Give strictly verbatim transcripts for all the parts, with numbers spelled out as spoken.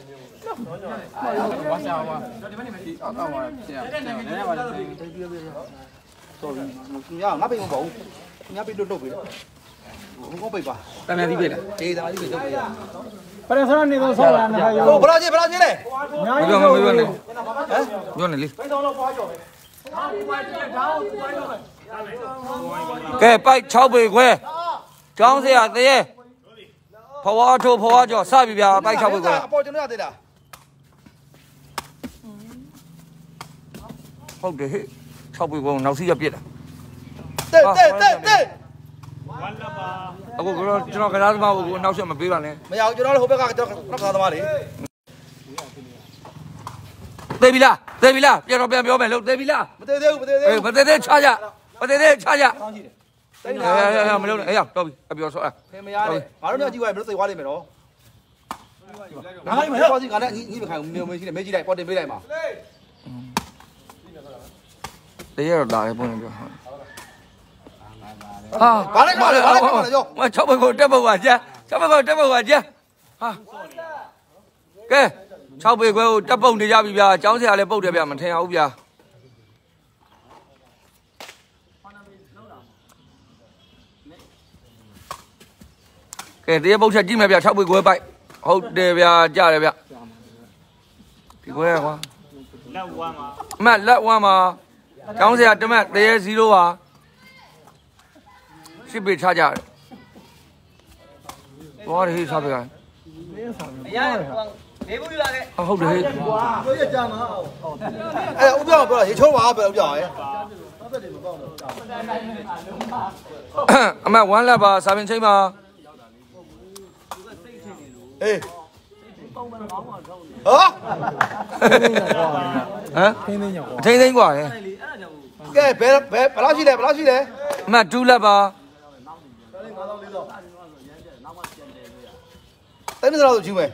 我下吧，啊啊我这样，这样，我这。sorry，你要哪边有包？哪边都都背。我背吧。咱们这边的。对，咱们这边都背。 不然说你都说完了还有。 不拉紧，不拉紧嘞。 没用没用嘞，用嘞哩。给拜超百块，张谁啊？对。跑我车跑我脚，啥比别拜超百块？ 包就那样的了。 好的，超百块，老师也别了。 对对对对。 完了吧？ 我我知道干啥子嘛？我老师没背完嘞。 没有，就那后边个叫那干什么的？ 对比了，对比了，别说别别别了，对比了。 不对对不对对。 哎，不对对，差价，不对对，差价。哎呀呀呀，没了，哎呀，到比，不要说了。 没呀的，马上要几块，没得谁花的没了。哪里没有？刚才你你没看没有没进来没进来，包的没来嘛？ 嗯。这也是大的不能就好。啊， 完了完了完了完了就。 我超百块，这百块钱，超百块，这百块钱。啊。给，超百块，这包的家比别，讲起来包这边嘛，挺好别。cái đấy bông chặt chim này bây giờ bụi quế bậy hậu để bây giờ trả đây bây giờ thì quế quá mà lạ quá mà cháu sẽ cho mẹ đấy zero à ship bị trả trả quá thì sao bây giờ hậu để 哎，我不要不要，你瞅吧，不要不要哎。 mẹ完了吧？三分钱吗？ 哎，啊？ 啊？听听过哎。 哎，别别别拉起来，别拉起来。 mẹ住了吧？ 等你老多钱没？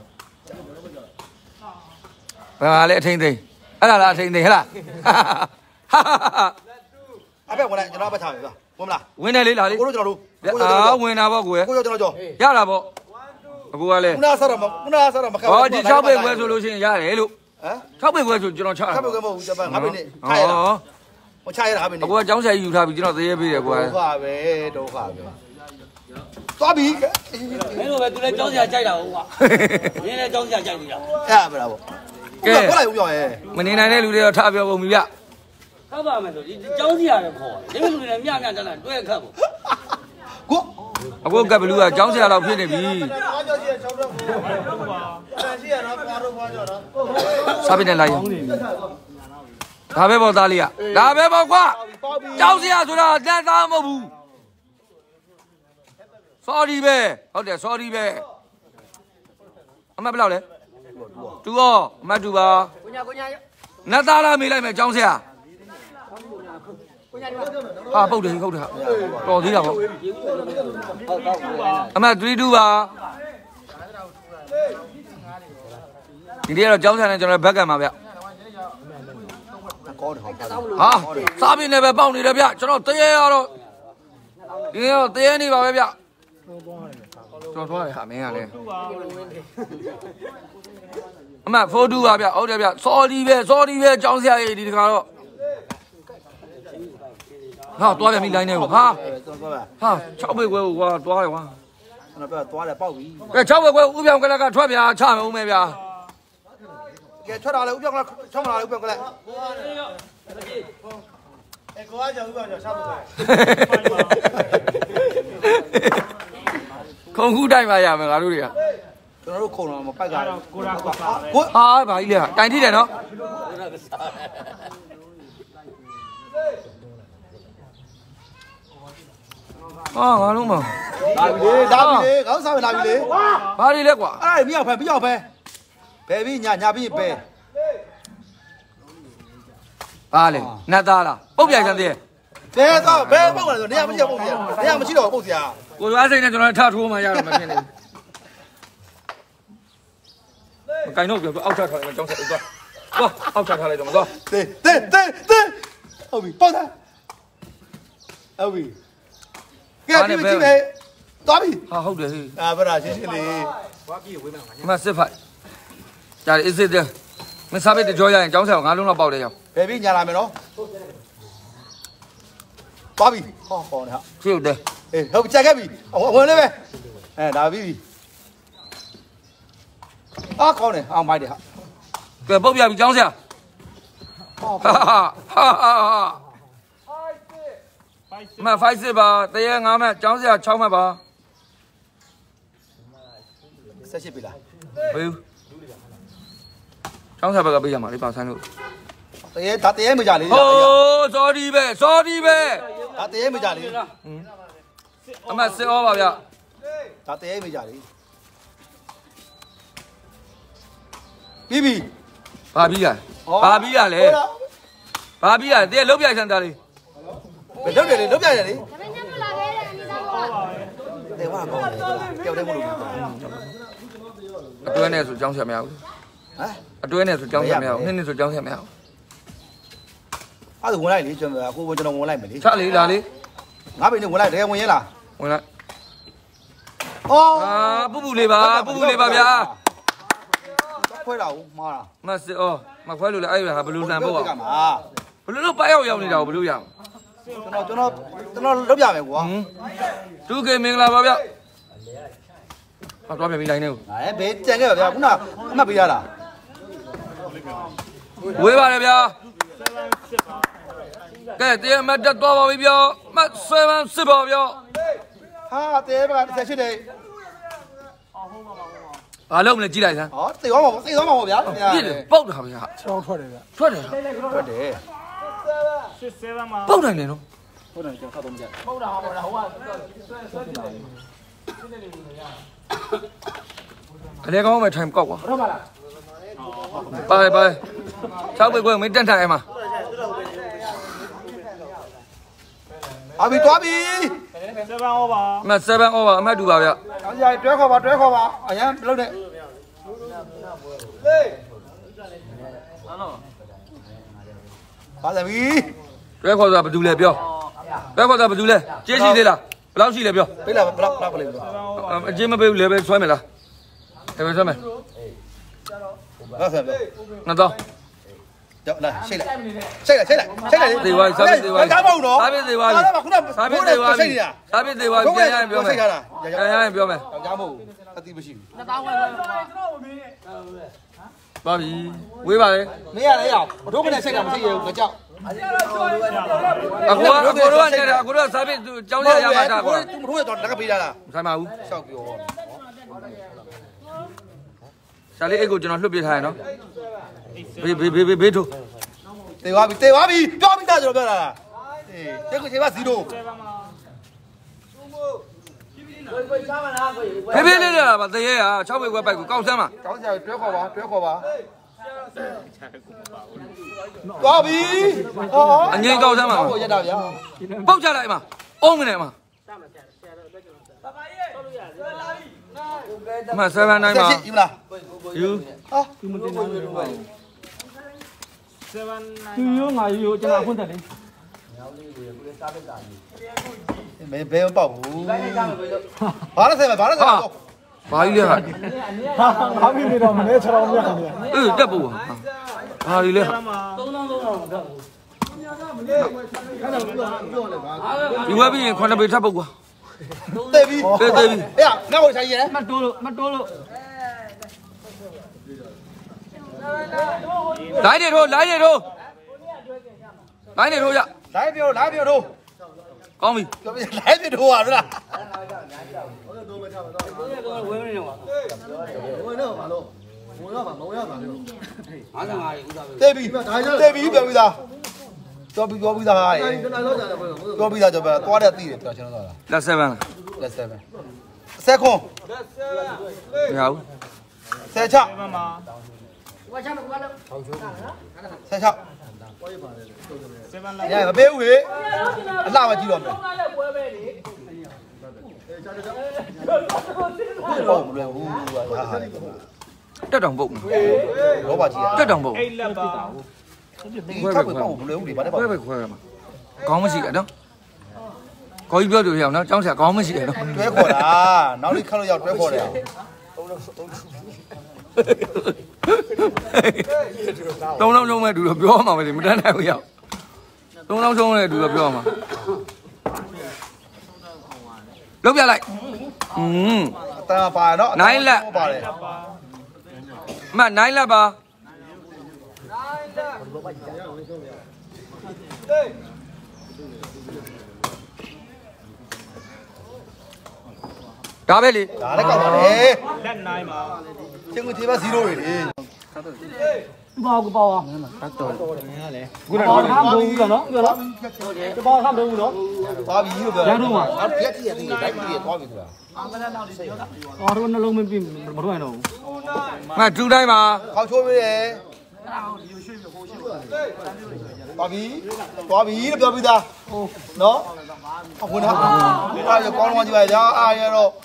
啊，来听听，哎啦啦听听，啦，哈哈哈哈哈。 啊，别过来，就拿把茶是吧？我们啦。 ဝင်နေလေလာလေကိုတို့ကျွန်တော်တို့အာဝင်တာပေါ့ကိုရကိုတို့ကျွန်တော်ကြောရတာပေါ့အခုကလည်းခုနဆောက်တော့ခုနဆောက်တော့မခက်ဟောဒီ၆ပေခွဲဆိုလို့ရှိရင်ရတယ်လို့ဟမ်၆ပေခွဲဆိုကျွန်တော်ချတာခက်ပဲမဟုတ်ဘူးကျွန်တော်ငါးပေနဲ့ချရတာဟောချရတာငါးပေနဲ့အခုကကျောင်းဆရာကြီးယူထားပြီးကျွန်တော်သေရပေးတယ်ကွာဒုက္ခပဲဒုက္ခပဲသွားပြီမင်းတို့ပဲသူလည်းကြောင်းစရာကြိုက်တာဟုတ်ကွာမင်းလည်းကြောင်းစရာကြိုက်နေတာအဲ့မလားဗောကဲခေါ်လိုက်ဦးပြောရဲမနေနိုင်တဲ့လူတွေတော့ထားပြောကုန်ပြီဗျခတ်ပါမယ်ဆိုဒီကြောင်းစရာလည်းခေါ်တယ်ဒီလိုလူတွေမြမြတန်းတန်းတွဲခတ်ဖို့ကိုအခုကဘလူးကကျောင်းဆရာတော့ဖြစ်နေပြီစာပြနေလိုက်ဒါပဲပေါ့သားလေးကဒါပဲပေါ့ကွာကျောင်းဆရာဆိုတာလက်သားမဟုတ်ဘူး sorry ပဲဟုတ်တယ် sorry ပဲအမဘယ်လောက်လဲတူရောအမတူပါကိုညာကိုညာနတ်သားလားမေးလိုက်မယ်ကျောင်းဆရာဟာပုတ်တယ်ဟုတ်တယ်တော်သေးတာပေါ့အမтри twoပါဒီနေ့တော့ကျောင်းဆရာနဲ့ကျွန်တော်ဘက်ကံပါဗျကောတယ်ဟောဟာစားပြင်းနေပဲပေါက်နေတယ်ဗျကျွန်တော်တရေရတော့ဒီနေ့တော့တရေနေပါပဲဗျကျွန်တော်သွားတယ်ဟာမင်းကလည်းအမဖိုးတူပါဗျဟုတ်တယ်ဗျစော်ဒီပဲစော်ဒီပဲကျောင်းဆရာကြီးဒီတခါတော့ဟာသွားပြန်ပြီလိုင်းနေကိုဟာဟာ၆ပေခွဲကိုကွာသွားတယ်ကွာကျွန်တော်ပြောသွားတယ်ပေါက်ပြီကဲ၆ပေခွဲဥပြောင်ကလကထွက်ပြာချမယ်ဦးမယ်ဗျာကဲထွက်လာလေဦးပြောက်ကချောင်းလာလေဦးပြောက်ကလည်း哎，国外教育表叫啥不会？ ခုံခုတိုက်ပါရမယ်ငါတို့တွေကကျွန်တော်တို့ခုံတော့မပိုက်ကကိုရာကိုစားပဲကိုဟာဘာကြီးလဲတိုင်ထိတယ်နော်ဟာငါလုံးမလာပြီလေလာပြီလေခေါင်းစားပြီလာပြီလေဘာတွေလဲကွာအဲ့ဒါမြောက်ဖဲမြောက်ဖဲဘယ်ပြီးညာညာပြီးပဲဘာလဲနတ်သားလားပုတ်ပြိုင်စမ်းသေးဘယ်တော့ဘယ်ပုတ်လဲဆိုနေရာမရှိတော့ပုတ်စရာနေရာမရှိတော့ပုတ်စရာကိုရွားစိတ်နဲ့ကျွန်တော်ထထိုးမှရတော့မဖြစ်နေဘူးမကင်တော့ပြောအောက်ထထားလိုက်မကြောင်းဆက်သွားသွားအောက်ထထားလိုက်တော့မသွားတေးတေးတေးတေးဟုတ်ပြီပေါက်တာဟုတ်ပြီကဲဒီကြည့်လေသွားပြီဟာဟုတ်တယ်ဟေးအာဗရာရှင်းရှင်းလေးအမစစ်ဖိုက်ကြာအေးစစ်တဲ့မစားပိတ်တကြောရရင်ကျောင်းဆက်ငါးလုံးတော့ပေါက်တယ်ရောဘယ်ပြီးညာလာမယ်နော်သွားပြီဟောဟောနေဟာချစ်တယ်အေးဟုတ်ကြက်ခဲ့ပြီဝင်လေးပဲအဲဒါပြီးပြီအားကောင်းတယ်အောင်မိုက်တယ်ဟာကဲပုတ်ပြပြီကျောင်းဆက်ဟာဟာဟာဟာမဖိုက်စစ်ပါတရေငါးမှတ်ကျောင်းဆက်၆မှတ်ပါဆက်ရှိပြီလားဘေးကျောင်းဆက်ဘက်ကပေးရမှာလေပါဆန်းလို့တရေဒါတရေမကြလေဟိုးစောဒီပဲစောဒီပဲဒါတရေမကြလေအမစစ်ဩပါဗျဒါတရေမကြလေပြီးပြီဘာပြီးရဘာပြီးရလဲဘာပြီးရတရေလုတ်ပြိုင်ဆန်တာလေးဘယ်လုတ်တယ်လေလုတ်ပြတယ်လေဒါပေမဲ့မလာခဲ့တဲ့အနိသားကတေဝါကောင်းတယ်ကြောက်တယ်မလို့အတွဲနဲ့ဆိုကျောင်းဆက်မရဘူးဟမ်အတွဲနဲ့ဆိုကျောင်းဆက်မရဘူးနှစ်နှစ်ဆိုကျောင်းဆက်မရဘူးအဲ့ဒါဝင်လိုက်လေကျွန်တော်အခုကျွန်တော်ဝင်လိုက်မယ်လေချလေလာလေငါးပိနေဝင်လိုက်တယ်ဝင်ရဲလားဝင်လိုက်အော်အာပူပူလေးပါပူပူလေးပါဗျာခွဲတာဦးမှားတာမစစ်ဩမခွဲလို့လေအဲ့ဟာဘလူးလန်ပေါ့ကမှာဘလူးလို့ပိုက်ရောက်ရောက်နေတာကိုဘလူးရအောင်ကျွန်တော်ကျွန်တော်ကျွန်တော်လုပ်ပြမယ်ကွာတူကေမင်္ဂလာပါဗျဟောတော့ပြန်ပြီးလိုက်နေဦးအဲဘယ်ကြံခဲ့ပါဗျာခုနအမှတ်ပေးရတာဝေးပါတယ်ဗျာကဲတရားမတ်တက်သွားပါပြီဗျာမတ်ဆယ်စစ်ပါဗျာဟာတဲပါတစ်ချက်ရှိတယ်ဘာလုပ်မလဲကြည့်လိုက်စမ်းဟောသေသွားမှာသေသွားမှာပေါ့ဗျာပြည့်တယ်ပုတ်တာဗျာချောင်းထွက်တယ်ဗျထွက်တယ်ထွက်တယ်စစ်ဆဲပါမှာပုတ်နိုင်တယ်နော်ဟုတ်တယ်ကျွန်တော်ဖတ်တော့မကြပုတ်တာဟောတာဟိုကဆွဲဆွဲလာအလဲကောင်းမဲ့ထိုင်ကောက်ကွာဟုတ်ပါလားပါပါ၆ပိတ်ကွယ်မင်းတက်ထိုင်အမအဘီသွားပြီဆဲပါဟောပါအမ7 over အမတ်တူပါဗျအောင်းကြတွဲခေါ်ပါတွဲခေါ်ပါအရန်လုံးနဲ့ဟေးပါသမီးတွဲခေါ်ဆိုတာဘာတူလဲပြောတွဲခေါ်ဆိုတာဘာတူလဲကြေးရှိသေးလားဘယ်လောက်ရှိလဲပြောပေးလားဘယ်လောက်ဘယ်လောက်ပေးလဲအချင်းမပေးဘူးလေပဲဆွဲမယ်လားအဲပဲဆွဲမယ်ဟုတ်ဆယ်ပဲနှစ်တော့ကြောက်လာရှိလိုက်ရှိလိုက်ရှိလိုက်ရှိလိုက်သေးပါစားပြီသေးပါကားမဟုတ်နော်စားပြီသေးပါစားပြီသေးပါစားပြီသေးပါပြန်ရရင်ပြောမယ်ပြန်ရရင်ပြောမယ်ကားမဟုတ်အတိမရှိဘူးနှစ်သားဝယ်ကျွန်တော်မင်းပါပြီဝေးပါလေမင်းရလေရဘတို့ကလည်းရှိတာမရှိရဘူးငါကြောက်အကူကအကူတော့နေတာအကူတော့စားပြီကျောင်းရရမှာတာကွာသူမထိုးရတော့လက်ကပေးလာတာမဆိုင်ပါဘူးရှောက်ပြောရှာလေးအိတ်ကိုကျွန်တော်လွှတ်ပြထားရနော်ဘေးဘေးဘေးဘေးဘေးထိုးတေသွားပြီတေသွားပြီပြောပြီးသားကျွန်တော်ပြောတာအေးတက်ကိုချိန်ပါzero ဖေးဖေးလေးလာပါတရေဟာ၆ပိတ်ခွဲပိုက်ကိုကောက်စမ်းပါကောက်စရာတွဲခေါ်ပါတွဲခေါ်ပါသွားပြီဟောအငိမ့်ကောက်စမ်းပါဟောရတာဗျာပုတ်ချလိုက်မှာအုံးမနေမှာမဆယ်နိုင်မှာယူလားယူဟာသူမတင်နိုင်ဘူးဆယ်သူရောငါရောကျွန်တော်ခွင့်တယ်လေမင်းဘယ်မပေါက်ဘူးဘာလဲဆယ်ဘာလဲဆယ်ဘာကြီးလဲဟာငါပြီးနေတော့မလဲချောင်းမြတ်နေအေးတက်ဖို့ဟာဒီလဲဟာသုံးလုံးသုံးလုံးတော့ဒီဝက်ပြီးရင်ခုနှစ်ပေထပ်ပုတ်ကွာတေးပြီတေးတေးပြီအေးငါ့ကိုဆိုင်ရဲမတိုးလို့မတိုးလို့လိုက်နေထိုးလိုက်နေထိုးလိုက်နေထိုးရလိုက်ပြောလိုက်ပြောထိုးကောင်းပြီပြောပြလိုက်ပြောထိုးပါလားဝင်းနေတော့ဝင်တော့ဘာလို့ဝင်တော့ဘာမဝင်ရပါဘူးငါးငါးရေဥစားပဲတေးပြီတေးပြီပြောပြီးသားပြောပြီးပြောပြီးသားဟာပြောပြီးသားကြောပဲသွားတဲ့သိတယ်ပြောကျွန်တော်သွားတာလက်7လားလက်7ဆက်ခွန်လက်7မရဘူးဆက်ချဝါချမ်းကွာလို့ဆက်ချရမပေးဘူးလေအလှမကြည့်တော့မယ်ဟုတ်မလဲဘူးဟာဟာတက်တောင်ပုတ်လောပါကြီးတက်တောင်ပုတ်အိတ်လက်ပါဒီခေတ်ကပေါ့မလဲဘူးဒီဘာလဲပေါ့ခွဲပဲခွဲရမှာခေါင်းမရှိရနော်ခေါင်းကြီးပြောလို့ရအောင်နော်ကျောင်းဆရာခေါင်းမရှိရနော်တွဲခေါ်တာနောက်လေးခက်လို့ရောက်တွဲခေါ်တယ်သုံးလုံးချုံမဲ့တူတော့ပြောမှာပဲမတန်းနိုင်ဘူးရောက်သုံးလုံးချုံမဲ့တူတော့ပြောမှာလုံးပြလိုက်อืมတန်ပါနော်ပါတယ်အမနိုင်လက်ပါဒါပဲလေဒါလည်းကောက်ပါလေလက်နိုင်ပါချင်းကိုသေးပါzeroတွေလေ bao cái bao à တတ်တော် cái bao tham đúng rồi nó rồi đó cái bao tham đúng rồi đó သွားပြီလို့ပြောရတော့မှာနောက်ပြက်ကြီးရသေးတယ်လိုက်ပြီးသွားပြီဆိုတာအော်တော့နှလုံးမပြမတော့တော့မဒူတိုင်းပါခေါက်ချိုးပေးတယ်သွားပြီသွားပြီလို့ပြောပြီးသားနော်အခုနော်အားရကောင်းလုံးကြည့်ပါကြာအားရတော့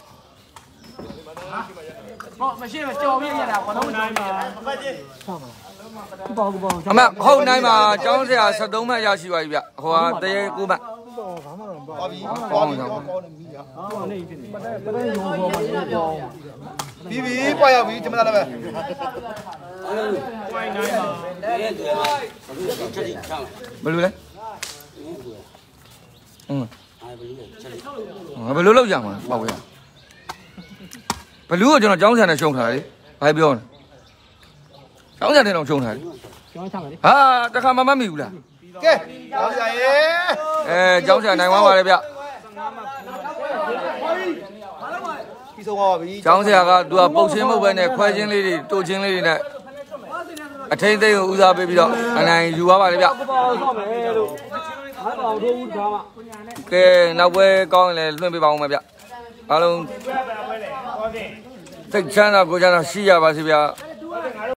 ဟောမရှိမကြော်ပြရတာဘာလို့နိုင်မှာပတ်ကြီးcái bao cái bao အမဟုတ်နိုင်မှာကျောင်းဆရာဆယ်သုံးမှတ်ရရှိပါပြီဗျဟိုဟာတရေကိုမှတ်သွားပြီသွားပြီကောင်းကောင်းနေပြီကြာဟောနေဖြစ်နေပတ်ပတ်ရုံပေါ်မှာပြောပြီးပြီပွားရောက်ပြီကျမလာလည်းပဲဝိုင်းနိုင်ပါရဲ့တူပါချက်တိချောင်းဘယ်လိုလဲอืมအာဘယ်လိုချက်တိဘယ်လိုလုပ်ကြမှာပေါ့ဗျာဘလူးကိုကျွန်တော်ကျောင်းဆရာနဲ့ရှုံထားတယ်ဘာပြောလဲကျောင်းဆရာနဲ့တော့ရှုံထားတယ်ကျောင်းချမယ်လေဟာတခါမှမမိဘူးလားကဲကောင်းကြရဲ့အဲကျောင်းဆရာနိုင်သွားပါတယ်ဗျပြီးဆုံးသွားပါပြီကျောင်းဆရာကသူကပုတ်ချင်းမဟုတ်ပဲနဲ့ခွဲချင်းလေးတွေတိုးချင်းလေးတွေနဲ့အထိမ့်သိမ့်ကိုဦးစားပေးပြီးတော့အနိုင်ယူသွားပါတယ်ဗျ cái bao sao mày đâu hai bao đâu đó mà ကဲနောက်ပွဲကောင်းရင်လည်းလွှင့်ပေးပါဦးမယ်ဗျအားလုံးပဲပဲပဲလေဟောတယ်စိတ်ချမ်းသာကိုယ်ချမ်းသာရှိရပါစေဗျာ